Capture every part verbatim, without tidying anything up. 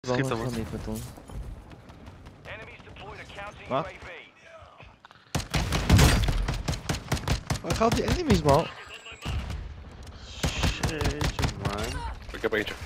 Schiet Wel hem, van man. niet met ons. Wat? Waar gaat die enemies, man? Jeetje, man. Ik heb eentje.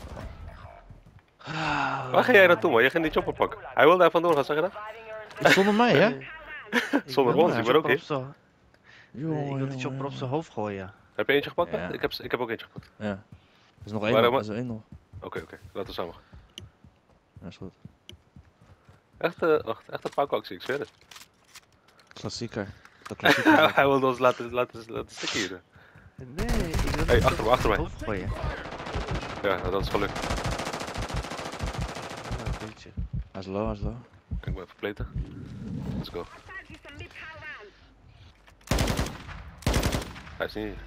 Waar ga jij naartoe, man? Je gaat die chopper pakken. Hij wil daar vandoor gaan, zeg je dat? Zonder mij, hè? Zonder ons, ik ben ook hier. Jongen, Ik wil die chopper op zijn hoofd gooien. Heb je eentje gepakt? Ja. Ik, heb, ik heb ook eentje gepakt. Ja. Er is nog één Waar nog, dan, er is er één nog. Oké, okay, oké. Okay. Laten we samen gaan. Ja, is goed. Echt, uh, wacht, echt een pakactie, ik zweer het. Klassieker. De klassieker. Hij wilde ons laten, laten, laten stikken hier. Nee, ik wil Hey, die achter me, achter mij. hoofd gooien. Ja, dat is gelukt. Ja, een beetje. Hij is low, hij is low. Ik moet even pleten. Let's go. Hij is niet hier.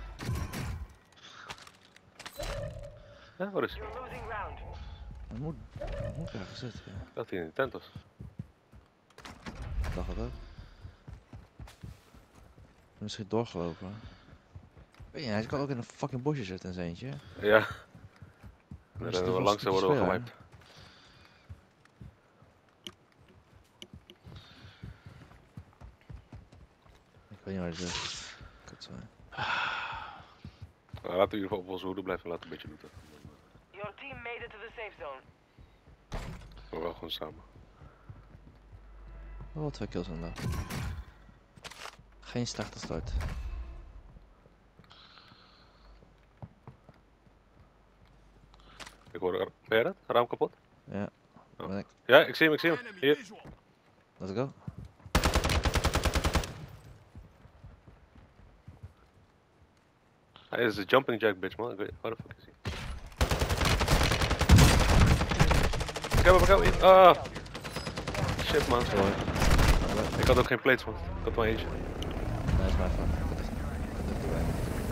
Ja, waar is hij? Hij moet, hij moet ergens zitten, ja. Dat hij in de tent was. Ik dacht het ook. Misschien doorgelopen. Weet je, hij kan ook in een fucking bosje zitten in zijn eentje. Ja. Maar Dan is hebben we toch langzaam wel worden we spelen, gewiped. Ik weet niet waar hij zit. Kut zijn. Nou, laten we in ieder geval op onze hoede blijven en laten we een beetje looten. Your team made it to the safe zone. Maar wel gewoon samen. Oh, wel twee kills inderdaad. Geen slechte start. Ik hoor er. Ben jij dat? Raam kapot? Ja. Oh. Ben ik. Ja, ik zie hem, ik zie hem. Hier. Let's go. Hij is de jumping jack bitch, man. Ik weet, waar de fuck is hij? Ik heb hem, ik heb hem. Ah. Shit, man. Sorry. Ik had ook geen plates, man. Ik had maar eentje. Nee, is mijn fout. Ik had echt- ik had echt erbij.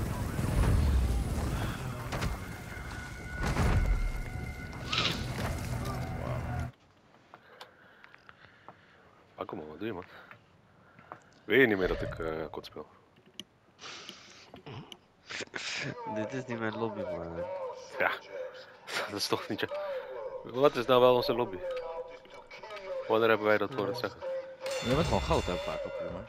Ah, kom maar, wat doe je, man? Weet je niet meer dat ik uh, kort speel? Dit is niet mijn lobby, man. Ja. Dat is toch niet je. Wat is nou wel onze lobby? Wanneer hebben wij dat horen zeggen? Je bent gewoon goud, hè, vaak op jongens.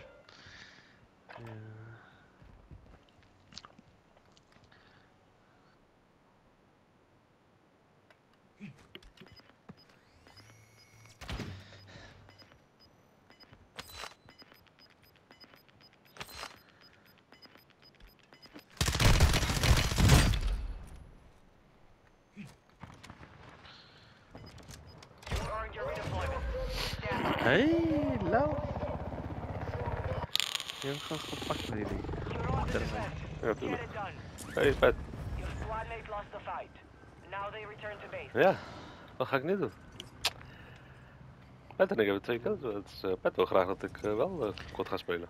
Hey, lauw. Je hebt gewoon gepakt met jullie. Ja, tuurlijk. Hey, Pet. Your squad mate lost the fight. Now they return to base. Ja, wat ga ik nu doen? Pet en ik hebben twee kills. Het is, uh, Pet wil graag dat ik uh, wel uh, kort ga spelen.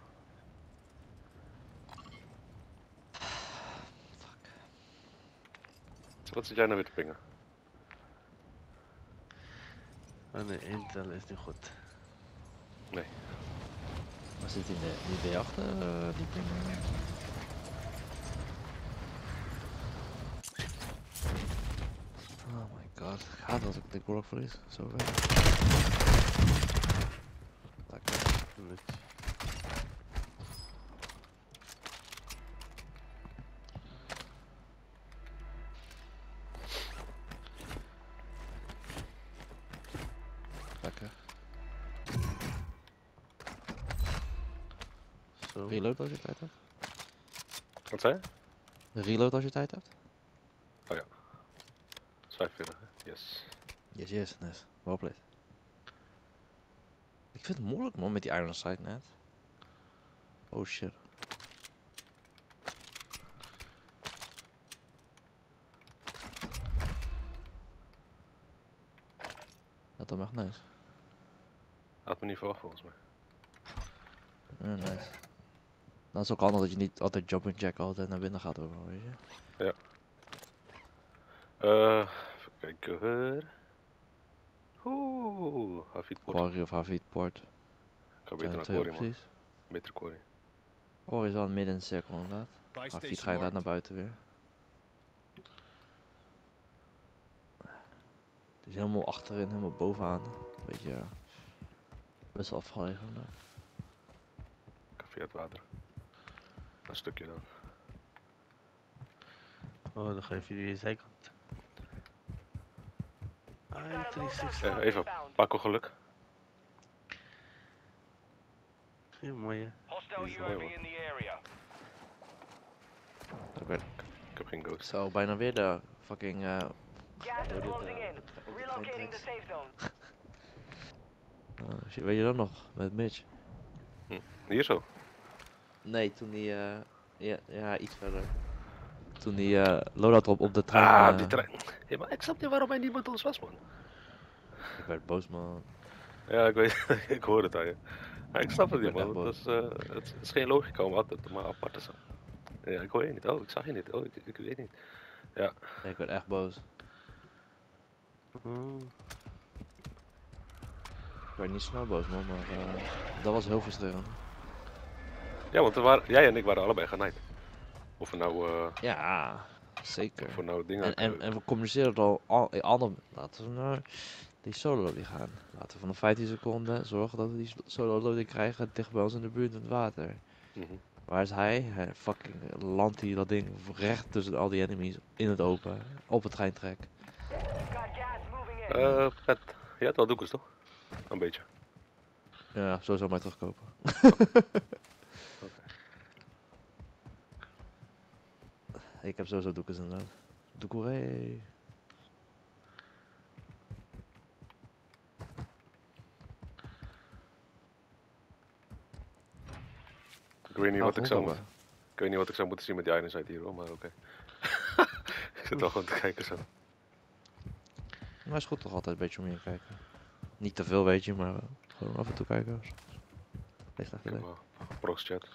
Wat zit jij nou weer te pingen? Oh nee, intel is niet goed. Nee. Waar zit die, die B achter? Uh, die ping? Oh my god, ik haat dat ik de Glock verlies. Zo ver. Lekker. Lukt. Lekker. Zo. Reload als je tijd hebt. Wat zei je? Reload als je tijd hebt. Oh ja. Dat is vijfenveertig, hè? Yes. Yes, yes, nice. Well played. Ik vind het moeilijk, man, met die iron sight net. Oh shit. Dat dan echt nice. Had me niet verwacht volgens mij. Ja, nice. Dan is het ook handig dat je niet altijd jumping jack altijd naar binnen gaat overal, weet je. Ja. Eh, uh, even kijken hoor. Oeh, Hafid Port. Quarry of Hafid Port. Ik ga beter Zijn er naar twee Quarry, man. opties. Beter Quarry. Quarry is wel midden in de cirkel inderdaad. Hafid ga je inderdaad naar buiten weer. Die is helemaal achterin, helemaal bovenaan. Beetje ja, best wel afgelegen. Maar. Ik ga via het water. Een stukje dan. Oh, dan geef je die zijkant. Ah, Got a loadout driehonderdzestig. Eh, drop even, inbound. Paco geluk. Ja, mooie. Hostile Die is U A V mooi, man. in the area. Oké. Ik heb geen ghost. Zo, bijna weer de fucking. Uh, Gas is dit, closing eh, in. op de Relocating the treintracks. safe zone. uh, shit, weet je dat nog? Met Mitch? Hier zo. Nee, toen die. Uh, ja, ja, iets verder. Toen die uh, loadout op, op de trein. Ah, eh, die trein. Ja, maar ik snap niet waarom hij niet met ons was, man. Ik werd boos, man. Ja, ik weet, ik hoor het aan je. Maar ik snap het Ik niet, ben man. echt Het is, uh, het is geen logica om altijd maar apart te zijn. Ja, ik hoor je niet. Oh, ik zag je niet. Oh, ik, ik weet niet. Ja, Nee, ik werd echt boos. Oh. Ik werd niet snel boos, man, maar uh, dat was heel frustrerend. ja want er waren, jij en ik waren allebei genaaid. Of we nou, uh, Ja, zeker. of we nou dingen... En, en, en we communiceren al, al in andere. Laten we naar die solo lobby gaan. Laten we van de vijftien seconden zorgen dat we die solo lobby krijgen dicht bij ons in de buurt in het water. Mhm. Waar is hij? Hij fucking landt hij dat ding recht tussen al die enemies in het open. Op het treintrek. Got gas moving in. Eh, Pet, jij hebt wel doekers toch? Een beetje. Ja, sowieso mij terugkopen. Ik heb sowieso doekers inderdaad. Doekoeree. Ik weet niet Gaan wat we ik zou gewoon moeten. Ik weet niet wat ik zou moeten zien met die items uit hier hoor, maar oké. Ik zit wel gewoon te kijken zo. Maar is goed toch altijd een beetje om je te kijken. Niet te veel weet je, maar uh, gewoon af en toe kijken. Ligt echt Ik heb leuk. wel prox chat.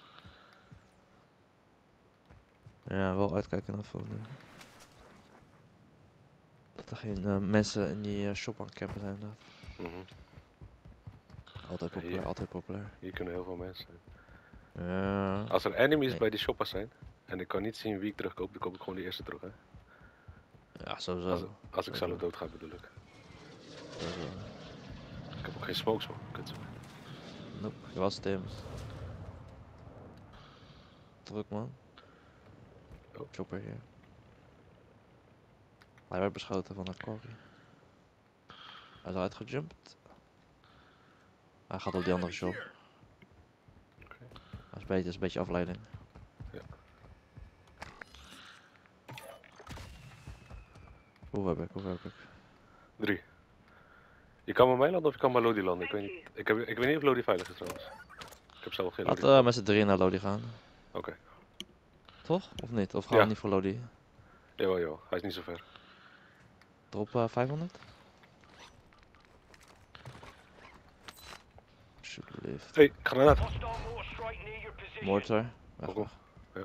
Ja, wel uitkijken naar van. Uh, dat er geen uh, mensen in die uh, shop aan het campen zijn inderdaad. Mhm. Altijd Ja, populair, hier. altijd populair. Hier kunnen heel veel mensen zijn. Ja. Als er enemies Nee. bij die shoppers zijn en ik kan niet zien wie ik terugkoop, dan koop ik gewoon die eerste terug hè. Ja, sowieso. Als, als ik zelf Sowieso. dood ga bedoel ik. sowieso. Ik heb ook geen smokes man. Kut zo. Nope, je was Tim. Druk man. Oh. Chopper hier. Hij werd beschoten van een corrie. Hij is uitgejumpt. Hij gaat op die andere shop. Oké. Dat is, beter, is een beetje afleiding. Ja. Hoe heb ik, hoe heb ik? Drie. Je kan bij mij landen of je kan bij Lodi landen. Ik weet niet, ik heb, ik weet niet of Lodi veilig is trouwens. Ik heb zelf geen Lodi. Laten we met z'n drieën naar Lodi gaan. Oké. Toch? Of niet? Of gaan Ja. we niet voor Lodi? Jawel, jawel. Hij is niet zo ver. Drop uh, vijfhonderd? Alsjeblieft. Hé, hey, granaat. Hostile mortar strike near your position. Mortar. Weg, Ook op. weg.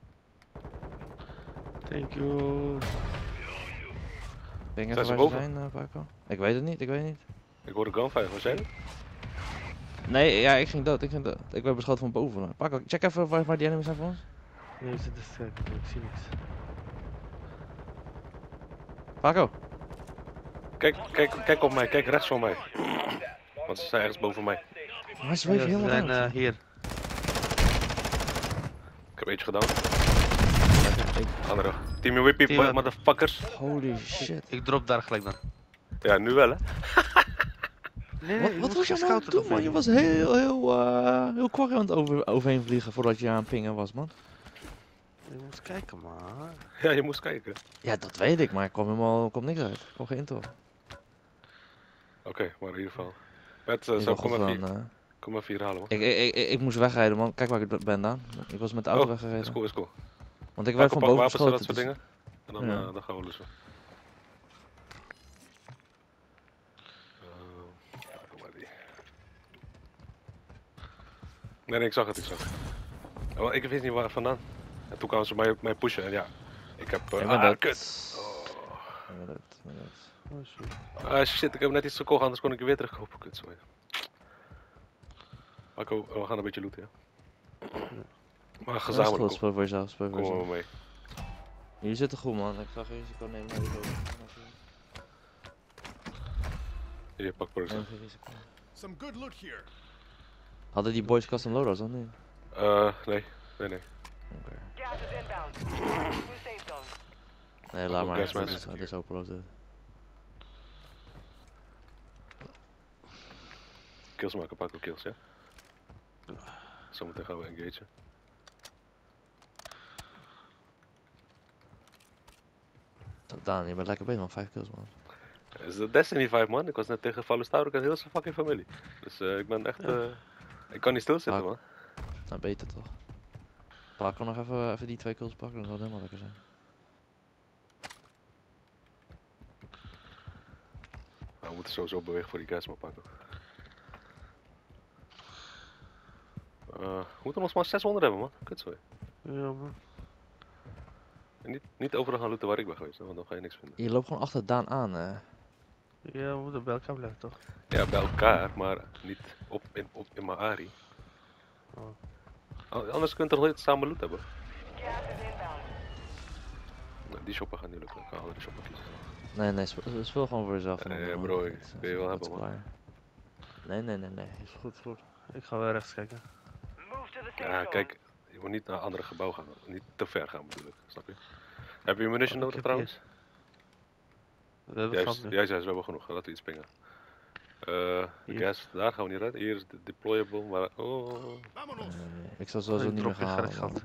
Thank you. Ben je Zijn even ze waar ze boven? zijn, uh, Paco? Ik weet het niet, ik weet het niet. Ik hoorde gunfire. Waar zijn we? Nee, ja, ik ging dood, ik ging dood. Ik werd beschoten van boven. Paco, check even waar, waar die enemies zijn voor ons. Nee, we zitten sterk, maar ik zie niks. Paco! Kijk, kijk, kijk op mij. Kijk rechts van mij. Want ze zijn ergens boven mij. Maar ze Ja, zweven ze helemaal zijn uit. eh, hier. Ik heb eentje gedaan. Ik- Andere. Team Whippy, Team- motherfuckers. Holy shit. Ik drop daar gelijk dan. Ja, nu wel hè. Nee, Wat, ik wat moet was je nou aan het gescouten doen, man? Je was heel, heel, uh, heel kwarrig aan het over, overheen vliegen voordat je aan het pingen was, man. Ik moest kijken, man. Ja, je moest kijken. Ja, dat weet ik, maar ik kwam helemaal, kwam niks uit. Ik kwam geen intro. Oké, maar in ieder geval. Met, uh, Ik zo, wil kom maar gewoon, vier, uh, kom maar vier halen man. ik, ik, ik, ik moest wegrijden, man. Kijk waar ik ben dan. Ik was met de auto Oh, weggereden. is cool, is cool. Want ik Pak werd op van boven wapens en dat beschoten. soort Dus... dingen. En dan, Ja. uh, dan gaan we lussen. Uh, kom maar die. Nee, nee, ik zag het, ik zag het. Oh, ik wist niet waar vandaan. En toen kwamen ze mij, mij pushen en ja. Ik heb. Uh, Ik ben ah, dood. kut. Oh. Ik ben dood, ik ben dood. Oh, shit. Ah shit, ik heb net iets gekocht, anders kon ik je weer terugkopen. Kut, sorry. Marco, we gaan een beetje looten, ja. Maar Ja, is gezamenlijk. goed, speel voor jezelf, speel voor Kom jezelf. maar mee. Jullie zitten goed, man. Ik ga geen risico nemen naar die boven. Hier, pak producten. Neem geen risico. Some good loot here. Hadden die boys custom loadouts dan niet? Eh, nee. Nee, nee. Oké. Gas is inbound. New safe zone. Nee, laat ook maar. gas Het man. is, het is openloaded. Kills maken, pak ook kills, ja? Zometeen gaan we engagen. Zo, Daan, je bent lekker bezig man. Vijf kills man. Het is de Destiny vijf man, ik was net tegen Valustaurus en heel zijn fucking familie. Dus eh, ik ben echt, Ja. eh, ik kan niet stilzitten Ah. man. Nou, beter toch. Laat ik nog even, even die twee kills pakken, dan zal het helemaal lekker zijn. Maar we moeten sowieso bewegen voor die gas maar pakken. Eh, we moeten nog maar zeshonderd hebben man, kut zo. Ja, man. En niet, niet overal gaan looten waar ik ben geweest, want dan ga je niks vinden. Je loopt gewoon achter Daan aan hè. Ja, we moeten bij elkaar blijven, toch? Ja, bij elkaar, maar niet op in, op, in mijn Ari. Oh. An- Anders kun je toch nooit samen loot hebben? Gas is inbound. Nou, die shopper gaat niet lukken, ik ga andere shopper kiezen. Nee, nee, speel, speel gewoon voor jezelf. Nee, man. ja, Man, bro, het ik is- wil je wel het is hebben, man. klaar. Nee, nee, nee, nee. Is goed, is goed. Ik ga wel rechts kijken. Move to the safe Ja, zone. kijk, je moet niet naar een andere gebouw gaan, niet te ver gaan bedoel ik, snap je? Heb je munition Oh, nodig ik heb trouwens? We hebben Juist, gehad nu. juist, juist, we hebben genoeg, laten we iets pingen. Eh, de Hier. gas, daar gaan we niet uit, hier is de deployable, maar oh... Vámonos. Nee, nee, ik zal sowieso Ik niet meer drop je gaan gelijk halen. geld.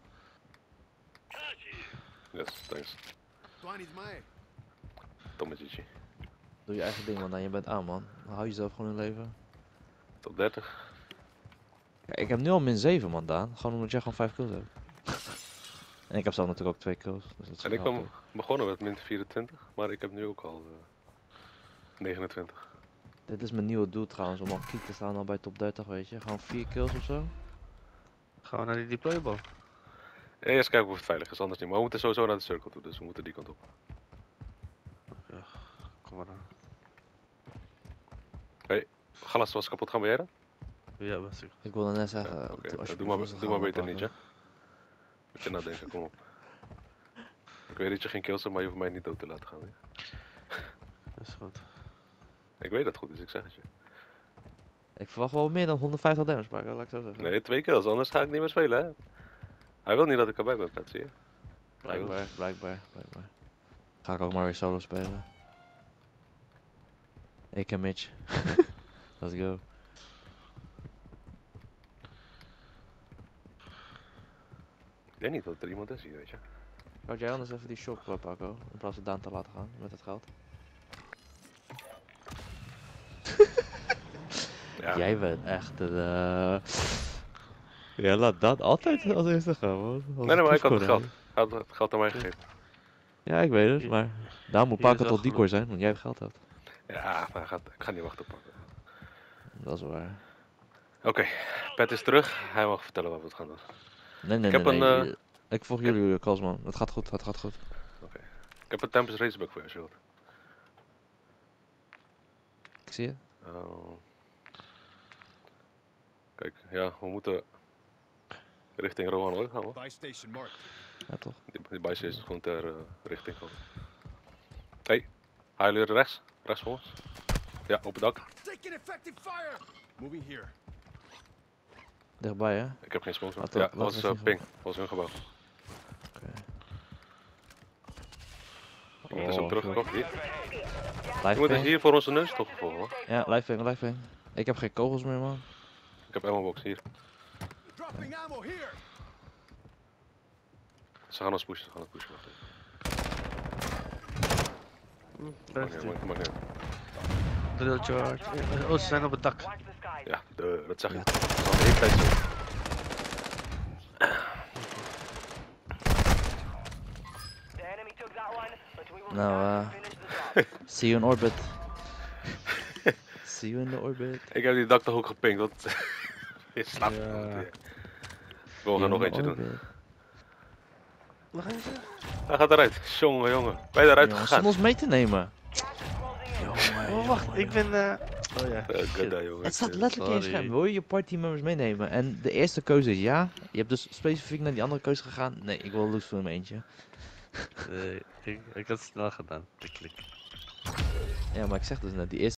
man. Yes, thanks. Twiney's my. Tommetje. Doe je eigen ding man, dan je bent aan man. Hou jezelf gewoon in leven. Top dertig. Ja, ik heb nu al min zeven man Daan, gewoon omdat jij gewoon vijf kills hebt. En ik heb zelf natuurlijk ook twee kills. Dus dat is En ik grappig. kwam begonnen met min vierentwintig, maar ik heb nu ook al uh, negenentwintig. Dit is mijn nieuwe doel trouwens, om al kiek te staan al bij top dertig weet je. Gewoon vier kills of zo. Gaan we naar die deployable? Ja, eerst kijken of het veilig is, anders niet. Maar we moeten sowieso naar de circle toe, dus we moeten die kant op. Ja, kom maar dan. Galas was kapot, gaan we jij dan? Ja, best ik. Ik wilde net zeggen, Ja, eh, Oké, doe nou, alsjeblieft doe maar, rustig doe maar aan beter oppakken. niet, ja? Moet je nadenken, kom op. Ik weet dat je geen kills hebt, maar je hoeft mij niet dood te laten gaan. Hè? Dat is goed. Ik weet dat goed, dus ik zeg het je. Ik verwacht wel meer dan honderdvijftig damage pakken, laat ik zo zeggen. Nee, twee kills, anders ga ik niet meer spelen, hè? Hij wil niet dat ik erbij ben, Pet, zie je? Blijkbaar, blijkbaar, blijkbaar. Ga ik ook maar weer solo spelen. Ik en Mitch. Let's go. Ik denk niet dat er iemand is hier, weet je. Zou jij anders even die shop uh, pakken, in plaats van Daan te laten gaan met het geld? Ja, Jij bent echt een... Uh... Ja, laat dat altijd als eerste gaan, man. Als nee, nee, maar ik had het proefkonijn. geld. Hij had het geld aan mij gegeven. Ja, ik weet het, maar daar moet Hier is pakken wel tot decoy zijn, want jij het geld hebt. Ja, maar hij gaat, ik ga niet wachten op pakken. Dat is waar. Oké, Pet is terug. Hij mag vertellen wat we het gaan doen. Nee, nee, Ik nee, heb nee. een, eh, je- Ik volg jullie calls, man. Het gaat goed, het gaat goed. Ik heb een Tempest Raceback voor je, als je wilt. Ik zie je. Oh. Kijk, ja, we moeten richting Rohan Oil gaan, hoor. Buy station marked. Ja, toch? Die, die buis is gewoon ter uh, richting van. Hey, haal jullie rechts? Rechts voor ons? Ja, op het dak. Taking effective fire. Moving here. Dichtbij, hè? Ik heb geen sponsor. Laat- Ja, laat dat was me uh, zien. ping. Dat was hun gebouw. Iemand is Oh, ook teruggekomen. Hier. Live Iemand is ping. hier voor onze neus opgevolgd, hoor. Ja, live ping, live ping. Ik heb geen kogels meer, man. Ik heb ammo box hier. Dropping ammo here. Ze gaan ons pushen, ze gaan ons pushen. Wacht even. Hm, Maakt rechts niet toe. uit, maakt niet uit. Drill charge. Oh, ze zijn op het dak. Watch the skies. Ja, de, dat zeg Ja. ik. Dat is al de hele tijd zo. The enemy took that one, but we will Nou, stand uh, to finish the job. See you in orbit. See you in the orbit. Ik heb die dak toch ook gepinkt, want je slaapt. Ja. gewoon. We gaan nog eentje doen. Nog eentje? Hij gaat eruit. Jongen, jongen. Ben je eruit Jongen, gegaan? zonder ons mee te nemen. Gas is closing in. Jongen, Oh, wacht, ik ben. eh Oh ja. Eh, shit. Gada, jongen. Het staat letterlijk in je Sorry. scherm. Wil je je partymembers meenemen? En de eerste keuze is ja. Je hebt dus specifiek naar die andere keuze gegaan. Nee, ik wil loose voor hem eentje. Nee, ik, ik had het snel gedaan. Klik, klik. Ja, maar ik zeg dus net, die eerste